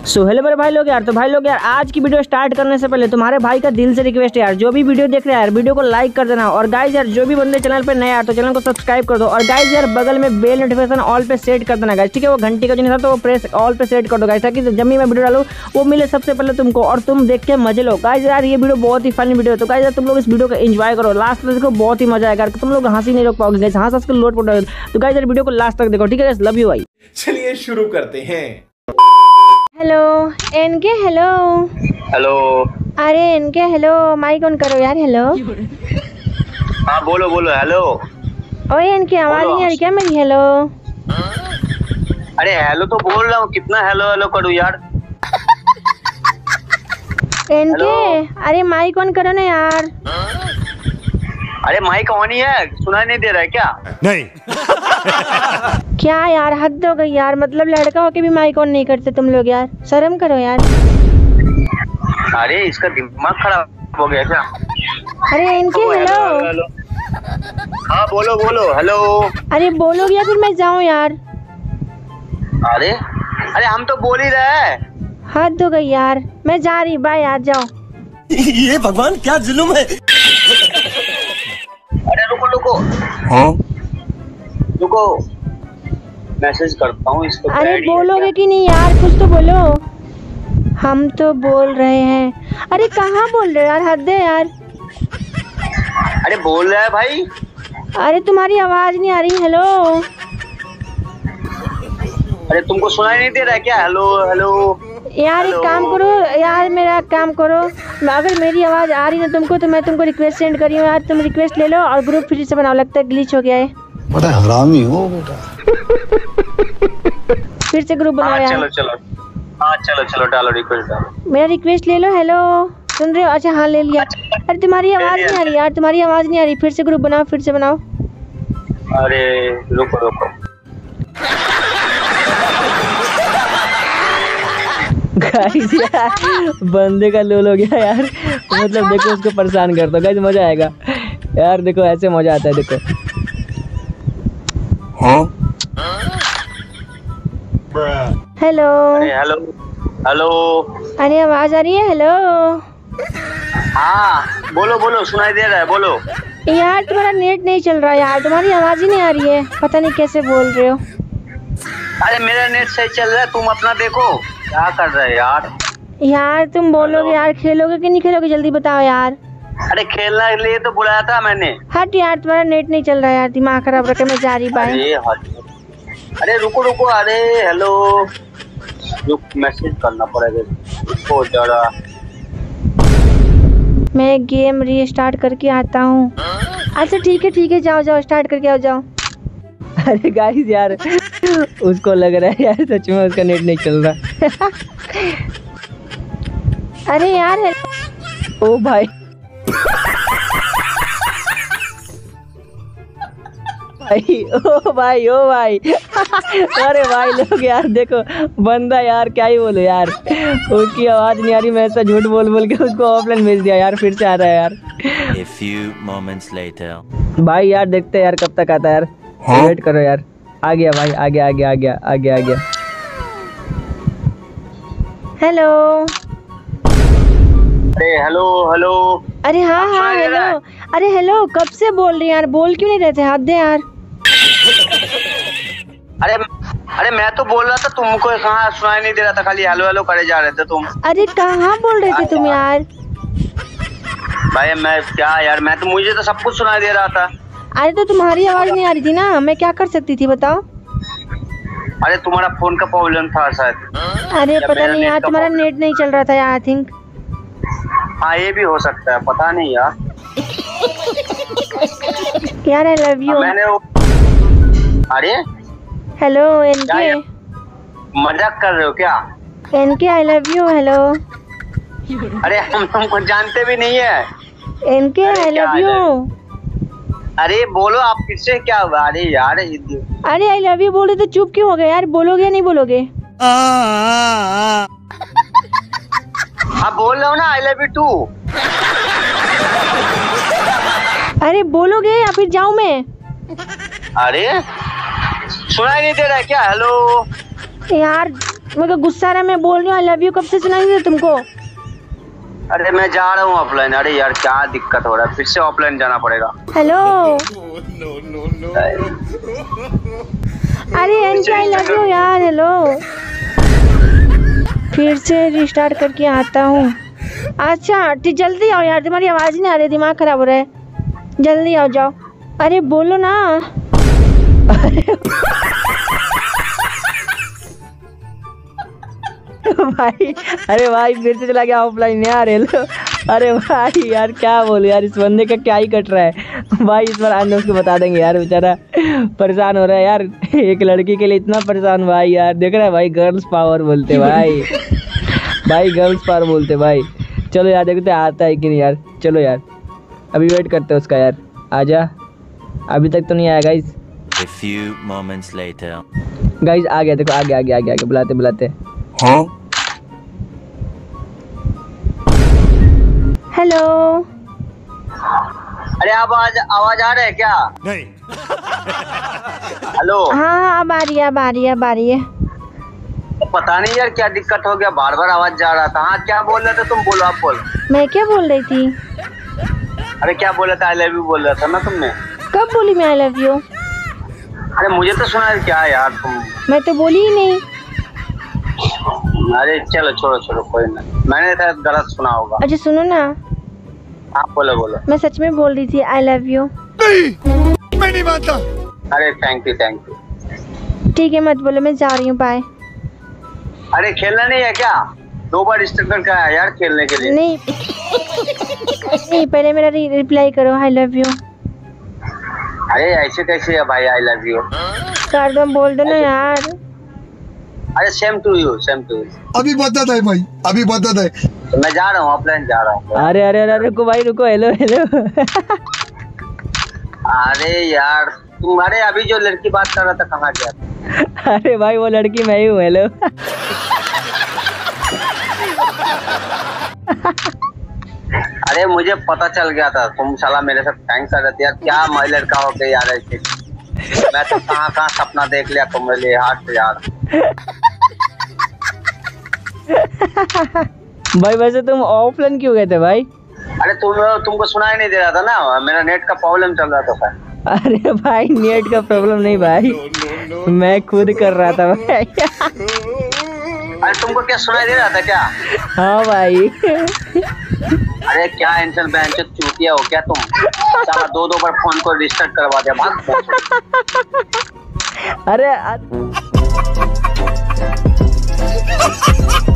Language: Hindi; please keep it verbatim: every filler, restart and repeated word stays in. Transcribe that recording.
सो हेलो मेरे भाई लोग यार, तो भाई लोग यार आज की वीडियो स्टार्ट करने से पहले तुम्हारे भाई का दिल से रिक्वेस्ट है यार, जो भी वीडियो देख रहे हैं यार वीडियो को लाइक कर देना। और गाइज यार जो भी बंदे चैनल पे नए यार तो चैनल को सब्सक्राइब कर दो। और गाइज यार बगल में बेल नोटिफिकेशन ऑल पे सेट कर देना गाइज, ठीक है। वो घंटी का जो नहीं था तो वो प्रेस ऑल पे सेट कर दो गाइज, ताकि जब भी मैं वीडियो डालूँ वो मिले सबसे पहले तुमको और तुम देख के मजे लो। गाइज यार ये वीडियो बहुत ही फनी वीडियो है, तो गाइज यार तुम लोग इस वीडियो को एंजॉय करो, लास्ट तक देखो, बहुत ही मजा आएगा। तुम लोग हंसी नहीं रोक पाओगे गाइज, हंस हंस के लोट पड़ोगे। तो गाइज यार वीडियो को लास्ट तक देखो, ठीक है। लव यू भाई। चलिए शुरू करते हैं। Hello NK, hello hello. अरे एनके हेलो, माइक ऑन करो यार। हेलो हाँ बोलो बोलो। हेलो ओए एनके, आवाज नहीं आ रही क्या मेरी? हेलो अरे हेलो तो बोल रहा हूँ, कितना हेलो हेलो करूँ यार। एनके अरे माइक ऑन करो ना यार। अरे माइक ऑन ही है, सुनाई नहीं दे रहा है क्या? नहीं। क्या यार, हद हो गई यार। मतलब लड़का होके भी माइक ऑन नहीं करते तुम लोग यार, शर्म करो यार। अरे इसका दिमाग खराब हो गया क्या? अरे एनके हेलो, हेलो, हेलो। हाँ बोलो बोलो। हेलो अरे बोलोगे या फिर मैं जाऊँ यार? अरे अरे हम तो बोल ही रहे हैं। हद हो गई यार, मैं जा रही, बाय यार, जाओ। ये भगवान क्या जुल्म है। अरे रुको रुको। हाँ रुको, मैसेज करता हूँ इसको। अरे बोलोगे कि नहीं यार, कुछ तो बोलो। हम तो बोल रहे हैं। अरे कहाँ बोल रहे हो यार, हद है यार। अरे बोल रहा है भाई। अरे तुम्हारी आवाज नहीं आ रही। हेलो अरे तुमको सुनाई नहीं दे रहा है क्या? हेलो हेलो यार, एक काम करो यार, मेरा काम करो। अगर मेरी आवाज आ रही है तुमको तो मैं तुमको रिक्वेस्ट सेंड करी हूँ यार, तुम रिक्वेस्ट ले लो और ग्रुप फिर से बनाओ। लगता है ग्लिच हो गया है। बड़ा हरामी हो बेटा। फिर से ग्रुप बनाओ हाँ, यार। चलो चलो। हाँ चलो चलो, डालो रिक्वेस्ट डालो। मेरा रिक्वेस्ट ले लो। हेलो सुन रहे हो? अच्छा हाँ ले लिया। अरे तुम्हारी आवाज नहीं आ रही यार, तुम्हारी आवाज नहीं आ रही। फिर से ग्रुप बनाओ, फिर से बनाओ। अरे रुको रुको। गाइस यार बंदे का लोल हो गया यार। मतलब देखो उसको परेशान कर दो गाइस, मजा आएगा यार। देखो ऐसे मजा आता है, देखो। हाँ हेलो अरे हेलो हेलो। अरे आवाज आ रही है? हेलो हाँ बोलो बोलो, सुनाई दे रहा है, बोलो। यार तुम्हारा नेट नहीं चल रहा यार, तुम्हारी आवाज ही नहीं आ रही है, पता नहीं कैसे बोल रहे हो। अरे मेरा नेट सही चल रहा है, तुम अपना देखो। क्या कर रहे हैं यार? यार तुम बोलोगे यार, खेलोगे कि नहीं खेलोगे, जल्दी बताओ यार। अरे खेलने के लिए तो बुलाया था मैंने। हट यार, तुम्हारा नेट नहीं चल रहा है यार, दिमाग खराब रखे। मैं जा रही, बाय। अरे हट। अरे रुको रुको। अरे हेलो, रुक, मैसेज करना पड़ेगा रुको जरा। मैं गेम रीस्टार्ट करके आता हूँ। अच्छा ठीक है ठीक है, जाओ जाओ, स्टार्ट करके आओ, जाओ। अरे गाइस यार उसको लग रहा है यार सच में उसका नेट नहीं चल रहा। अरे यार ओ भाई भाई ओ भाई ओ भाई। अरे भाई लोग यार देखो, बंदा यार क्या ही बोले यार, उसकी आवाज नहीं आ रही। मैं ऐसा झूठ बोल बोल के उसको ऑफलाइन भेज दिया यार, फिर से आ रहा है यार। A few moments later. भाई यार देखते हैं यार कब तक आता है यार। हाँ? वेट करो यार। आ गया भाई, आ गया आ गया आ गया आ गया आ गया। हेलो अरे हेलो हेलो। अरे हाँ हाँ सुनाई दे रहा हेलो। अरे हेलो, कब से बोल रही हैं यार, बोल क्यों नहीं रहते? हद है यार। अरे अरे मैं तो बोल रहा था, तुमको कहाँ सुनाई नहीं दे रहा था, खाली हेलो हेलो करे जा रहे थे तुम। अरे कहाँ बोल रहे थे तुम यार? भाई मैं क्या यार, मैं तो, मुझे तो सब कुछ सुनाई दे रहा था। अरे तो तुम्हारी आवाज नहीं आ रही थी ना, मैं क्या कर सकती थी बताओ? अरे तुम्हारा फोन का प्रॉब्लम था शायद। अरे या पता मेरा नहीं नेट यार, का तुम्हारा प्रॉब्लम। नेट नहीं चल रहा था यार, आई थिंक। हाँ ये भी हो सकता है, पता नहीं यार। यार आई लव यू। मैंने वो... अरे हेलो क्या एनके। यार? मजाक कर रहे हो क्या? NK I love you. Hello अरे हम तुमको जानते भी नहीं है। एनके अरे आई क्या लव I यू। अरे बोलो आप, किससे क्या हुआ? अरे यार अरे आई लव यू बोल रहे तो चुप क्यों हो गए यार? बोलोगे या नहीं बोलोगे? हाँ बोल रहा हूँ ना, आई लव यू टू। अरे बोलोगे या फिर जाऊं मैं? अरे सुनाई नहीं दे रहा है क्या? हेलो यार मुझे गुस्सा आ रहा है, मैं बोल रही हूँ आई लव यू, कब से सुनाई दे तुमको? अरे मैं जा रहा हूँ ऑफलाइन। अरे यार क्या दिक्कत हो रहा है, फिर से ऑफलाइन जाना पड़ेगा। हेलो अरे एंजॉय आई लव यू यार। हेलो फिर से रिस्टार्ट करके आता हूँ। अच्छा तो जल्दी आओ यार, तुम्हारी आवाज़ नहीं आ रही, दिमाग खराब हो रहा है, जल्दी आओ जाओ। अरे बोलो ना। भाई अरे भाई फिर से चला गया ऑफलाइन यार। हेलो अरे भाई यार क्या बोलूं यार, इस बंदे का क्या ही कट रहा है भाई। इस बार आने उसको बता देंगे यार, बेचारा परेशान हो रहा है यार। एक लड़की के लिए इतना परेशान भाई यार, देख रहा है भाई, गर्ल्स पावर बोलते भाई, भाई गर्ल्स पावर बोलते भाई। चलो यार देखते आता है कि नहीं यार। चलो यार अभी वेट करते हैं उसका यार, आजा। अभी तक तो नहीं आया guys. A few moments later. Guys आ गया, देखो आ गया आ गया आ गया, बुलाते बुलाते। हाँ हेलो अरे आवाज आवाज आ रहा है क्या? नहीं। हेलो हाँ अब आ रही है, अब आ रही है, अब आ रही है। पता नहीं यार क्या दिक्कत हो गया, बार बार आवाज जा रहा था। हाँ क्या बोल रहे थे तुम, बोलो आप बोलो। मैं क्या बोल रही थी? अरे क्या बोल रहा था, आई लव यू बोल रहा था ना तुमने। कब बोली मैं आई लव यू? अरे मुझे तो सुना है क्या यार तुम। मैं तो बोली ही नहीं। अरे चलो छोड़ो छोड़ो कोई ना, मैंने शायद गलत सुना होगा। अच्छा सुनो ना, हाँ बोलो बोलो। मैं सच में बोल रही थी आई लव यू। नहीं मैं नहीं मानता। अरे थैंक यू थैंक यू। ठीक है मत बोलो, मैं जा रही हूँ, बाय। अरे खेलना नहीं है क्या? दो बार स्टार्ट करके आया यार खेलने के लिए। नहीं नहीं पहले मेरा रि, रिप्लाई करो आई लव यू। अरे ऐसे कैसे है भाई आई लव यू? कर दो, बोल दो ना यार। अरे same to you same to you. अभी बता दे भाई, अभी बता दे। तो मैं जा रहा हूँ ऑफलाइन जा रहा हूँ। अरे अरे अरे रुको भाई रुको। हेलो हेलो अरे यार तुम, अरे अभी जो लड़की बात कर रहा था कहाँ गया? अरे भाई वो लड़की मैं ही हूँ। हेलो अरे मुझे पता चल गया था तुम साला मेरे साथ थैंक्स कर रहे थे यार। क्या मैं लड़का हो गया यार ऐसे। मैं तो कहाँ कहाँ सपना देख लिया तुम्हारे लिए हाथ से यार। भाई वैसे तुम ऑफलाइन क्यों गए थे भाई? अरे तुम तुमको सुनाई नहीं दे रहा था ना, मेरा नेट का प्रॉब्लम चल रहा था सर। अरे भाई नेट का प्रॉब्लम नहीं भाई, मैं खुद कर रहा था भाई। अरे तुमको क्या सुनाई दे रहा था क्या? हाँ भाई। अरे क्या एंशन बेंचर चूतिया हो क्या तुम? साला दो दो बार फोन को रिस्टार्ट करवा दिया, भाग। अरे